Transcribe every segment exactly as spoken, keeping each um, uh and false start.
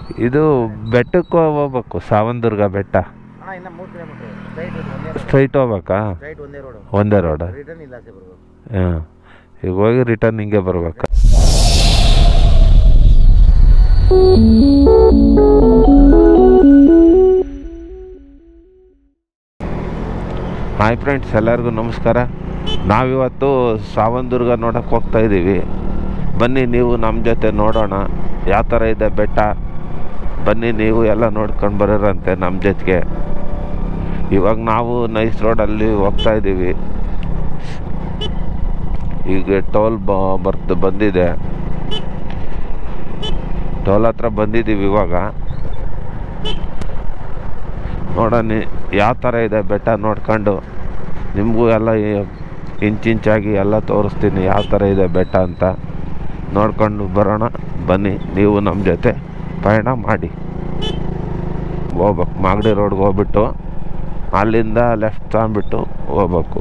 ಇದು ಬೆಟ್ಟಕ್ಕೆ ಹೋಗ್ಬೇಕು, ಸಾವಂದುರ್ಗ ಬೆಟ್ಟ ಅಣ್ಣ ಇನ್ನು ಮೂರು ಕಿಲೋಮೀಟರ್ ಸ್ಟ್ರೈಟ್ ಒಂದೇ ರೋಡ್. ಸ್ಟ್ರೈಟ್ ಹೋಗ್ಬೇಕಾ? ಸ್ಟ್ರೈಟ್ ಒಂದೇ ರೋಡು. ಒಂದೇ ರೋಡ್. ರಿಟರ್ನ್ ಇಲ್ಲ ಆಚೆ ಬರ್ಬೇಕು. ಹಾಂ, ಈಗ ಹೋಗಿ ರಿಟರ್ನ್ ಹಿಂಗೆ ಬರ್ಬೇಕಾ? ಹಾಯ್ ಫ್ರೆಂಡ್ಸ್, ಎಲ್ಲರಿಗೂ ನಮಸ್ಕಾರ. ನಾವಿವತ್ತು ಸಾವಂದುರ್ಗ ನೋಡೋಕ್ಕೆ ಹೋಗ್ತಾ ಇದ್ದೀವಿ. ಬನ್ನಿ ನೀವು ನಮ್ಮ ಜೊತೆ ನೋಡೋಣ ಯಾವ ಥರ ಇದೆ ಬೆಟ್ಟ. ಬನ್ನಿ ನೀವು ಎಲ್ಲ ನೋಡ್ಕೊಂಡು ಬರೋರಂತೆ ನಮ್ಮ ಜೊತೆಗೆ. ಇವಾಗ ನಾವು ನೈಸ್ ರೋಡಲ್ಲಿ ಹೋಗ್ತಾ ಇದ್ದೀವಿ. ಈಗ ಟೋಲ್ ಬ ಬರ್ತು ಬಂದಿದೆ. ಟೋಲ್ ಹತ್ರ ಬಂದಿದ್ದೀವಿ ಇವಾಗ. ನೋಡೋಣ ಯಾವ ಥರ ಇದೆ ಬೆಟ್ಟ, ನೋಡ್ಕೊಂಡು ನಿಮಗೂ ಎಲ್ಲ ಇಂಚಿಂಚಾಗಿ ಎಲ್ಲ ತೋರಿಸ್ತೀನಿ ಯಾವ ಥರ ಇದೆ ಬೆಟ್ಟ ಅಂತ. ನೋಡ್ಕೊಂಡು ಬರೋಣ ಬನ್ನಿ, ನೀವು ನಮ್ಮ ಜೊತೆ ಪಯಣ ಮಾಡಿ. ಹೋಗ್ಬೇಕು ಮಾಗಡಿ ರೋಡ್ಗೆ ಹೋಗ್ಬಿಟ್ಟು ಅಲ್ಲಿಂದ ಲೆಫ್ಟ್ ತಗೊಂಬಿಟ್ಟು ಹೋಗ್ಬೇಕು.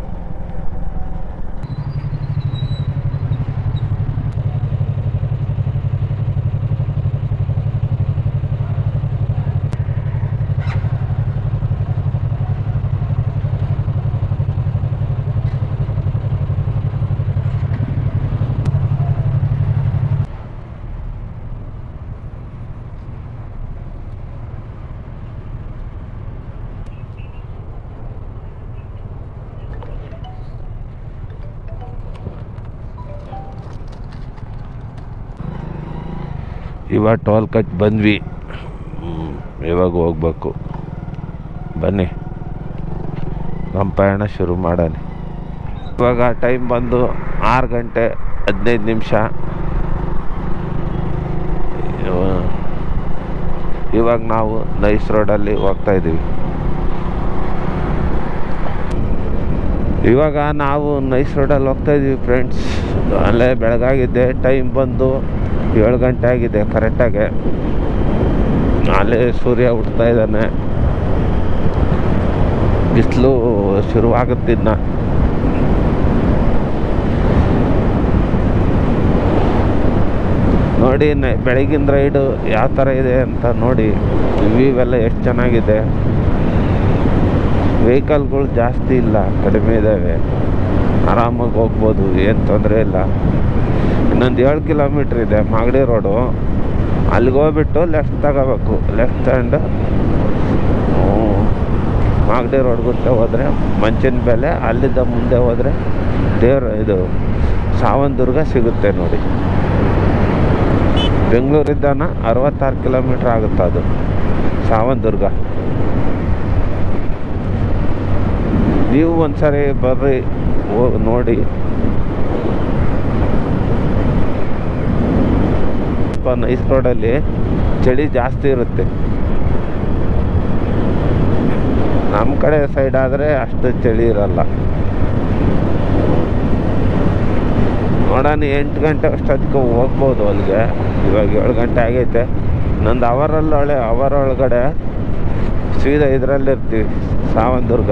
ಇವಾಗ ಟೋಲ್ ಕಟ್ ಬಂದ್ವಿ, ಇವಾಗ ಹೋಗ್ಬೇಕು. ಬನ್ನಿ ನಮ್ಮ ಪಯಣ ಶುರು ಮಾಡೋಣ. ಇವಾಗ ಟೈಮ್ ಬಂದು ಆರು ಗಂಟೆ ಹದಿನೈದು ನಿಮಿಷ. ಇವಾಗ ನಾವು ನೈಸ್ ರೋಡಲ್ಲಿ ಹೋಗ್ತಾ ಇದ್ದೀವಿ. ಇವಾಗ ನಾವು ನೈಸ್ ರೋಡಲ್ಲಿ ಹೋಗ್ತಾ ಇದ್ದೀವಿ ಫ್ರೆಂಡ್ಸ್. ಅಲ್ಲೇ ಬೆಳಗಾಗಿದೆ, ಟೈಮ್ ಬಂದು ಏಳು ಗಂಟೆ ಆಗಿದೆ ಕರೆಕ್ಟಾಗಿ. ಅಲ್ಲೇ ಸೂರ್ಯ ಹುಟ್ತಾ ಇದ್ದಾನೆ, ಬಿಸಿಲು ಶುರುವಾಗುತ್ತಿನ್ನ. ನೋಡಿ ಬೆಳಗಿನ ರೈಡು ಯಾವ ಥರ ಇದೆ ಅಂತ ನೋಡಿ. ವ್ಯೂವೆಲ್ಲ ಎಷ್ಟು ಚೆನ್ನಾಗಿದೆ. ವೆಹಿಕಲ್ಗಳು ಜಾಸ್ತಿ ಇಲ್ಲ, ಕಡಿಮೆ ಇದ್ದಾವೆ. ಆರಾಮಾಗಿ ಹೋಗ್ಬೋದು, ಏನು ತೊಂದರೆ ಇಲ್ಲ. ಇನ್ನೊಂದು ಏಳು ಕಿಲೋಮೀಟ್ರ್ ಇದೆ ಮಾಗಡಿ ರೋಡು. ಅಲ್ಲಿಗೆ ಹೋಗ್ಬಿಟ್ಟು ಲೆಫ್ಟ್ ತಗೋಬೇಕು. ಲೆಫ್ಟ್ ತಗೊಂಡು ಮಾಗಡಿ ರೋಡ್ ಗುತ್ತ ಹೋದರೆ ಮಂಚಿನ ಬೆಲೆ. ಅಲ್ಲಿಂದ ಮುಂದೆ ಹೋದರೆ ದೇವ್ರ ಇದು ಸಾವಂದುರ್ಗ ಸಿಗುತ್ತೆ ನೋಡಿ. ಬೆಂಗಳೂರಿಂದನ ಅರವತ್ತಾರು ಕಿಲೋಮೀಟ್ರ್ ಆಗುತ್ತೆ ಅದು ಸಾವಂದುರ್ಗ. ನೀವು ಒಂದ್ಸರಿ ಬರ್ರಿ, ಹೋಗಿ ನೋಡಿ. ನೈಸ್ ರೋಡಲ್ಲಿ ಚಳಿ ಜಾಸ್ತಿ ಇರುತ್ತೆ. ನಮ್ಮ ಕಡೆ ಸೈಡ್ ಆದರೆ ಅಷ್ಟು ಚಳಿ ಇರಲ್ಲ. ನೋಡೋಣ ಎಂಟು ಗಂಟೆ ಅಷ್ಟೊತ್ತಿಗೆ ಹೋಗ್ಬೋದು ಅಲ್ಲಿಗೆ. ಇವಾಗ ಏಳು ಗಂಟೆ ಆಗೈತೆ. ಇನ್ನೊಂದು ಅವರಲ್ಲಿ ಒಳ್ಳೆ ಅವರ್ ಒಳಗಡೆ ಸೀದಾ ಇದರಲ್ಲಿರ್ತೀವಿ ಸಾವಂದುರ್ಗ.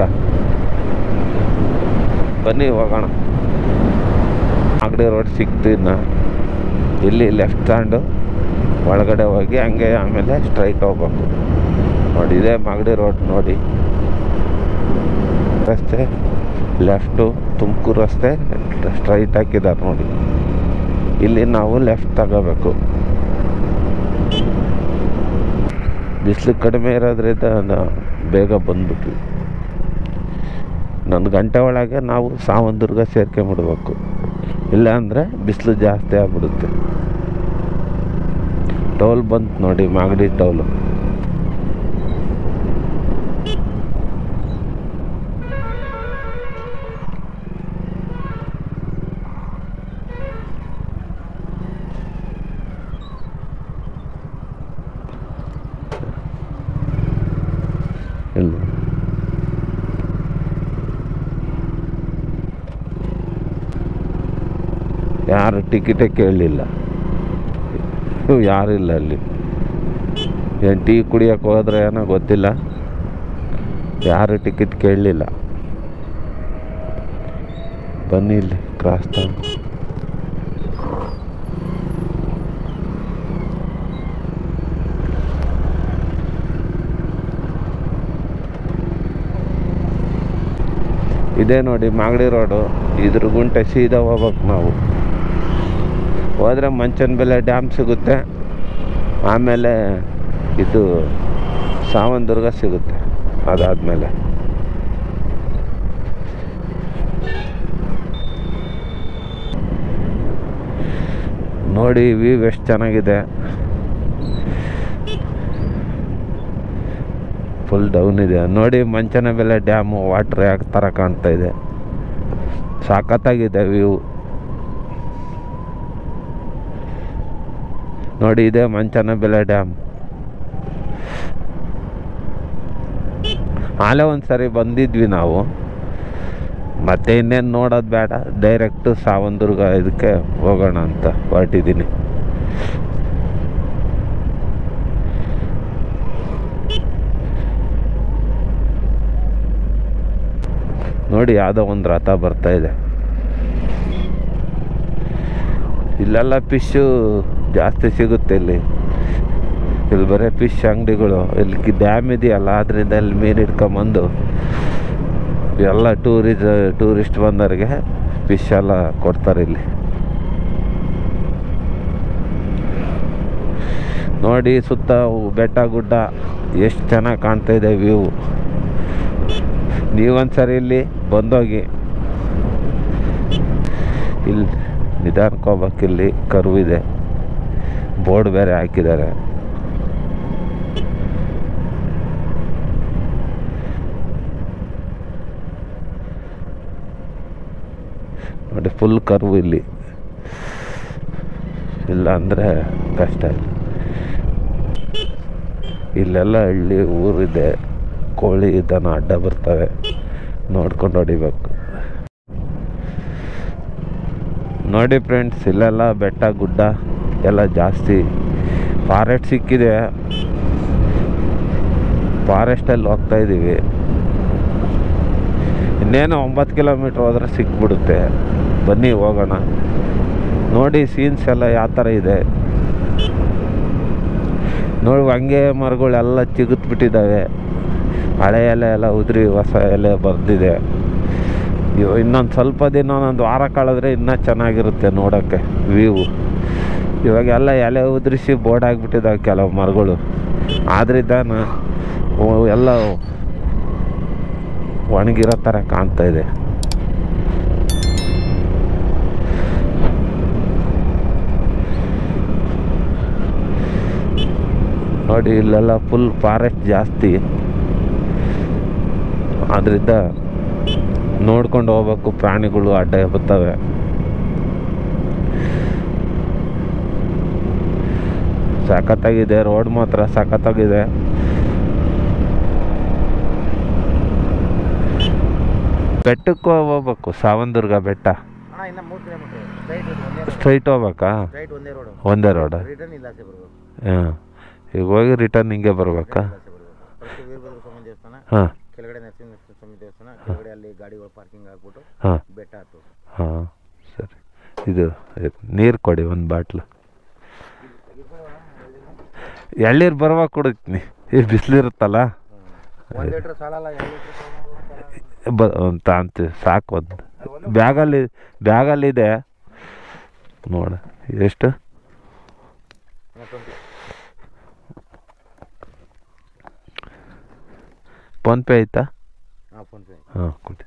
ಬನ್ನಿ ಹೋಗೋಣ. ಮಾಗಡಿ ರೋಡ್ ಸಿಕ್ತು. ಇನ್ನು ಇಲ್ಲಿ ಲೆಫ್ಟ್ ತಗೊಂಡು ಒಳಗಡೆ ಹೋಗಿ ಹಂಗೆ ಆಮೇಲೆ ಸ್ಟ್ರೈಟ್ ಹೋಗ್ಬೇಕು ನೋಡಿ. ಇದೇ ಮಾಗಡಿ ರೋಡ್ ನೋಡಿ. ರಸ್ತೆ ಲೆಫ್ಟು ತುಮಕೂರು ರಸ್ತೆ ಸ್ಟ್ರೈಟ್ ಹಾಕಿದ್ದಾರೆ ನೋಡಿ. ಇಲ್ಲಿ ನಾವು ಲೆಫ್ಟ್ ತಗೋಬೇಕು. ಬಿಸಿಲು ಕಡಿಮೆ ಇರೋದ್ರಿಂದ ಬೇಗ ಬಂದ್ಬಿಟ್ವಿ. ಇನ್ನೊಂದು ಗಂಟೆ ಒಳಗೆ ನಾವು ಸಾವಂದುರ್ಗ ಸೇರ್ಕೊಂಬಿಡ್ಬೇಕು. ಇಲ್ಲಾಂದರೆ ಬಿಸಿಲು ಜಾಸ್ತಿ ಆಗ್ಬಿಡುತ್ತೆ. ಟೋಲ್ ಬಂತು ನೋಡಿ, ಮಾಗಡಿ ಟೋಲು. ಇಲ್ಲ ಯಾರು ಟಿಕೆಟೇ ಕೇಳಲಿಲ್ಲ, ಯಾರಿಲ್ಲ ಅಲ್ಲಿ. ಏನು ಟೀ ಕುಡಿಯೋಕೆ ಹೋದ್ರೆ ಏನೋ ಗೊತ್ತಿಲ್ಲ, ಯಾರು ಟಿಕೆಟ್ ಕೇಳಲಿಲ್ಲ. ಬನ್ನಿ ಇಲ್ಲಿ ಕ್ರಾಸ್ ತಗೊಂಡು ಇದೇ ನೋಡಿ ಮಾಗಡಿ ರೋಡು. ಇದ್ರ ಗುಂಟೆ ಸೀದಾ ಹೋಗ್ಬೇಕು ನಾವು. ಹೋದರೆ ಮಂಚನಬೆಲೆ ಡ್ಯಾಮ್ ಸಿಗುತ್ತೆ. ಆಮೇಲೆ ಇದು ಸಾವಂದುರ್ಗ ಸಿಗುತ್ತೆ. ಅದಾದಮೇಲೆ ನೋಡಿ ವ್ಯೂ ಎಷ್ಟು ಚೆನ್ನಾಗಿದೆ. ಫುಲ್ ಡೌನ್ ಇದೆ ನೋಡಿ. ಮಂಚನಬೆಲೆ ಡ್ಯಾಮು ವಾಟ್ರ್ ಯಾವ ಥರ ಕಾಣ್ತಾ ಇದೆ. ಸಖತ್ತಾಗಿದೆ ವ್ಯೂ ನೋಡಿ. ಇದೆ ಮಂಚನಬೆಲೆ ಡ್ಯಾಮ್. ಆಲೇ ಒಂದು ಸರಿ ಬಂದಿದ್ವಿ ನಾವು. ಮತ್ತೆ ಇನ್ನೇನು ನೋಡೋದು ಬೇಡ, ಡೈರೆಕ್ಟು ಸಾವಂದುರ್ಗ ಇದಕ್ಕೆ ಹೋಗೋಣ ಅಂತ ಹೊರಟಿದ್ದೀನಿ. ನೋಡಿ ಯಾವುದೋ ಒಂದು ರಥ ಬರ್ತಾ ಇದೆ. ಇಲ್ಲೆಲ್ಲ ಫಿಶ್ಶು ಜಾಸ್ತಿ ಸಿಗುತ್ತೆ. ಇಲ್ಲಿ ಇಲ್ಲಿ ಬರೀ ಫಿಶ್ ಅಂಗಡಿಗಳು. ಇಲ್ಲಿ ಡ್ಯಾಮ್ ಇದೆಯಲ್ಲ, ಅದರಿಂದ ಇಲ್ಲಿ ಮೀನು ಹಿಡ್ಕೊಂಬಂದು ಎಲ್ಲ ಟೂರಿಸ್ ಟೂರಿಸ್ಟ್ ಬಂದವರಿಗೆ ಫಿಶ್ ಎಲ್ಲ ಕೊಡ್ತಾರೆ ಇಲ್ಲಿ. ನೋಡಿ ಸುತ್ತ ಬೆಟ್ಟ ಗುಡ್ಡ ಎಷ್ಟು ಚೆನ್ನಾಗಿ ಕಾಣ್ತಾ ಇದೆ ವ್ಯೂ. ನೀವೊಂದ್ಸರಿ ಇಲ್ಲಿ ಬಂದೋಗಿ. ಇಲ್ಲಿ ನಿಧಾನಕ್ಕೆ ಹೋಗ್ಬೇಕು. ಇಲ್ಲಿ ಕರ್ವ್ ಇದೆ, ಬೋರ್ಡ್ ಬೇರೆ ಹಾಕಿದ್ದಾರೆ. ನೋಡಿ ಫುಲ್ ಕರ್ವ್ ಇಲ್ಲಿ. ಇಲ್ಲ ಅಂದರೆ ಕಷ್ಟ ಇಲ್ಲ. ಇಲ್ಲೆಲ್ಲ ಹಳ್ಳಿ ಊರಿದೆ. ಕೋಳಿ ದನ ಅಡ್ಡ ಬರ್ತವೆ, ನೋಡ್ಕೊಂಡು ಹೊಡಿಬೇಕು. ನೋಡಿ ಫ್ರೆಂಡ್ಸ್, ಇಲ್ಲೆಲ್ಲ ಬೆಟ್ಟ ಗುಡ್ಡ ಎಲ್ಲ ಜಾಸ್ತಿ. ಫಾರೆಸ್ಟ್ ಸಿಕ್ಕಿದೆ, ಫಾರೆಸ್ಟಲ್ಲಿ ಹೋಗ್ತಾ ಇದ್ದೀವಿ. ಇನ್ನೇನು ಒಂಬತ್ತು ಕಿಲೋಮೀಟ್ರ್ ಹೋದ್ರೆ ಸಿಕ್ಬಿಡುತ್ತೆ. ಬನ್ನಿ ಹೋಗೋಣ. ನೋಡಿ ಸೀನ್ಸ್ ಎಲ್ಲ ಯಾವ ಥರ ಇದೆ ನೋಡಿ. ಹಂಗೆ ಮರಗಳೆಲ್ಲ ಚಿಗುತ್ಬಿಟ್ಟಿದ್ದಾವೆ. ಹಳೆ ಎಲೆ ಎಲ್ಲ ಉದುರಿ ಹೊಸ ಎಲೆ ಬರ್ದಿದೆ. ಇನ್ನೊಂದು ಸ್ವಲ್ಪ ದಿನ ಒಂದೊಂದು ವಾರ ಕಳೆದ್ರೆ ಇನ್ನೂ ಚೆನ್ನಾಗಿರುತ್ತೆ ನೋಡೋಕ್ಕೆ ವ್ಯೂ. ಇವಾಗೆಲ್ಲ ಎಲೆ ಉದುರಿಸಿ ಬೋರ್ಡ್ ಆಗಿಬಿಟ್ಟಿದ್ದಾವೆ ಕೆಲವು ಮರಗಳು. ಆದ್ರಿಂದ ಎಲ್ಲ ಒಣಗಿರೋ ಥರ ಕಾಣ್ತಾ ಇದೆ. ನೋಡಿ ಇಲ್ಲೆಲ್ಲ ಫುಲ್ ಫಾರೆಸ್ಟ್ ಜಾಸ್ತಿ. ಆದ್ದರಿಂದ ನೋಡ್ಕೊಂಡು ಹೋಗ್ಬೇಕು. ಪ್ರಾಣಿಗಳು ಅಡ್ಡ ಬರ್ತವೆ. ಸಖತ್ತಾಗಿದೆ ರೋಡ್, ಮಾತ್ರ ಸಖತ್ತಾಗಿದೆ. ಬೆಟ್ಟಕ್ಕೆ ಹೋಗ್ಬೇಕು, ಸಾವಂದುರ್ಗ ಬೆಟ್ಟ. ಅಣ್ಣ ಇನ್ನ ಮೂರು ಕಿಲೋಮೀಟರ್ ಸ್ಟ್ರೈಟ್ ಒಂದೇ ಸ್ಟ್ರೈಟ್ ಹೋಗ್ಬೇಕಾ? ಸ್ಟ್ರೈಟ್ ಒಂದೇ ರೋಡ್. ಒಂದೇ ರೋಡ್. ರಿಟರ್ನ್ ಇಲ್ಲ ಆಚೆ ಬರಬೇಕು. ಹಾಂ, ಈಗ ಹೋಗಿ ರಿಟರ್ನ್ ಹಿಂಗೆ ಬರ್ಬೇಕಾ? ಫಸ್ಟ್ ವೀರಭದ್ರ ಸ್ವಾಮಿ ದೇವಸ್ಥಾನ, ಹಾಂ, ಕೆಳಗಡೆ ನರಸಿಂಹ ಸ್ವಾಮಿ ದೇವಸ್ಥಾನ, ಕೆಳಗಡೆ ಅಲ್ಲಿ ಗಾಡಿಗಳು ಪಾರ್ಕಿಂಗ್ ಆಗ್ಬಿಟ್ಟು ಹಾಂ ಬೆಟ್ಟ ಹತ್ತು. ಹಾಂ ಸರಿ. ಇದು ನೀರು ಕೊಡಿ ಒಂದು ಬಾಟ್ಲು. ಎಳ್ಳೀರು ಬರುವಾಗ ಕುಡಿತೀನಿ. ಈ ಬಿಸಿಲಿರುತ್ತಲ್ಲ, ಒಂದು ಲೀಟ್ರ್ ಸಾಲಲ್ಲ, ಎರಡು ಲೀಟ್ರ್ ಬ ಅಂತ ಅಂತೀವಿ ಸಾಕು. ಒಂದು ಬ್ಯಾಗಲ್ಲಿ ಬ್ಯಾಗಲ್ಲಿದೆ ನೋಡ. ಎಷ್ಟು? ಫೋನ್ಪೇ ಆಯ್ತಾ? ಹಾಂ ಫೋನ್ಪೇ. ಹಾಂ ಕೊಡಿ.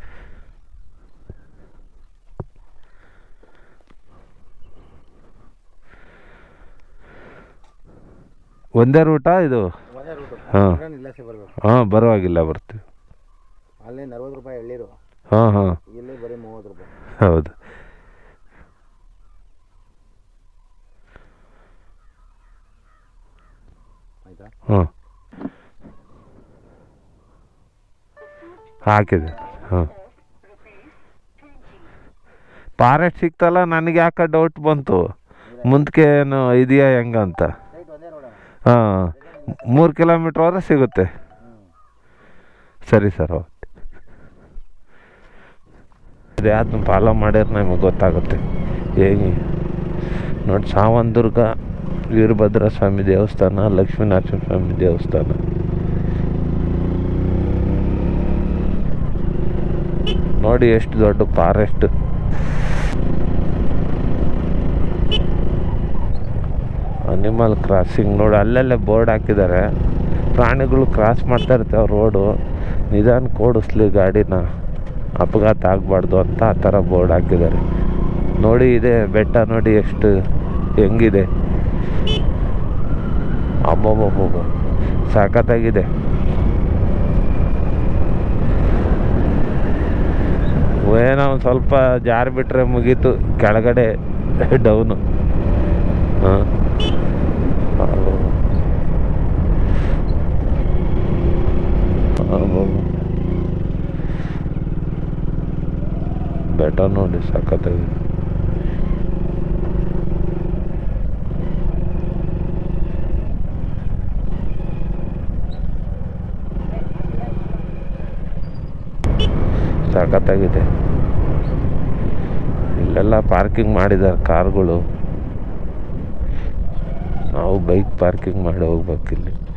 ಒಂದೇ ರೂಟಾ ಇದು? ಒಂದೇ ರೂಟು. ಹಾಂ ಇಲ್ಲೇ ಬರಬೇಕು. ಹಾಂ ಬರುವಾಗಿಲ್ಲ, ಬರ್ತೀವಿ. ಅಲ್ಲಿ ನಲ್ವತ್ತು ರೂಪಾಯಿ ಎಳ್ಳೀರು. ಹಾಂ ಹಾಂ, ಇಲ್ಲಿ ಬರೀ ಮೂವತ್ತು ರೂಪಾಯಿ. ಹೌದು. ಆಯ್ತಾ? ಹಾಂ ಹಾಕಿದೆ. ಹಾಂ, ಫಾರೆಸ್ಟ್ ಸಿಕ್ತಲ್ಲ, ನನಗೆ ಯಾಕೆ ಡೌಟ್ ಬಂತು ಮುಂದಕ್ಕೆ ಏನು ಇದೆಯಾ ಹೆಂಗಂತ. ಸ್ಟ್ರೈಟ್ ಒಂದೇ ರೋಡ್. ಹಾಂ, ಮೂರು ಕಿಲೋಮೀಟ್ರ್ ಹೋದ್ರೆ ಸಿಗುತ್ತೆ. ಸರಿ ಸರ್, ಓಕೆ. ಅದನ್ನ ಫಾಲೋ ಮಾಡಿದ್ರೆ ನಮಗೆ ಗೊತ್ತಾಗುತ್ತೆ ಹೇಗೆ. ನೋಡಿ, ಸಾವಂದುರ್ಗ ವೀರಭದ್ರ ಸ್ವಾಮಿ ದೇವಸ್ಥಾನ, ಲಕ್ಷ್ಮೀನರಸಿಂಹ ಸ್ವಾಮಿ ದೇವಸ್ಥಾನ. ನೋಡಿ ಎಷ್ಟು ದೊಡ್ಡ ಫಾರೆಸ್ಟ್. ಅನಿಮಲ್ ಕ್ರಾಸಿಂಗ್ ನೋಡಿ, ಅಲ್ಲಲ್ಲೇ ಬೋರ್ಡ್ ಹಾಕಿದ್ದಾರೆ. ಪ್ರಾಣಿಗಳು ಕ್ರಾಸ್ ಮಾಡ್ತಾ ಇರ್ತವೆ ರೋಡು, ನಿಧಾನಕ್ಕೆ ಓಡಿಸ್ಲಿ ಗಾಡಿನ, ಅಪಘಾತ ಆಗಬಾರ್ದು ಅಂತ ಆ ಥರ ಬೋರ್ಡ್ ಹಾಕಿದ್ದಾರೆ. ನೋಡಿ ಇದೆ ಬೆಟ್ಟ ನೋಡಿ ಎಷ್ಟು ಹೆಂಗಿದೆ, ಅಬ್ಬಬ್ಬಬ್ಬ ಸಖತ್ತಾಗಿದೆ. ಏನೋ ಒಂದು ಸ್ವಲ್ಪ ಜಾರಿ ಬಿಟ್ಟರೆ ಮುಗೀತು, ಕೆಳಗಡೆ ಡೌನು. ಹಾಂ ಬೆಟ್ಟ ನೋಡಿ ಸಖತ್ತಾಗಿದೆ. ಸಖತ್ತಾಗಿದೆ. ಇಲ್ಲೆಲ್ಲ ಪಾರ್ಕಿಂಗ್ ಮಾಡಿದ್ದಾರೆ ಕಾರ್ಗಳು. ನಾವು ಬೈಕ್ ಪಾರ್ಕಿಂಗ್ ಮಾಡಿ ಹೋಗ್ಬೇಕಿಲ್ಲಿ.